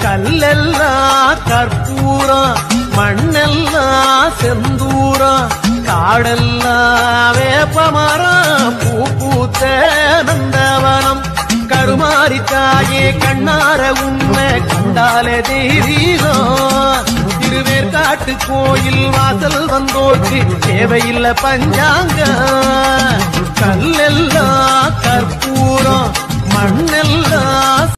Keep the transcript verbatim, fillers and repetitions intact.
கல்லெல்லாம் கற்பூரம் மண்ணெல்லாம் செந்தூரம் காடெல்லாம் வேப்பமரம் பூ பூத்த நந்தவனம் கருமாரி தாயே கண்ணார உண்மை கண்டாலே தெய்வீகம் திருவேற்காட்டு கோயில் வாசல் வந்தோர்க்கு தேவையில்லை பஞ்சாங்க கல்லெல்லாம் கற்பூரம் மண்ணெல்லாம்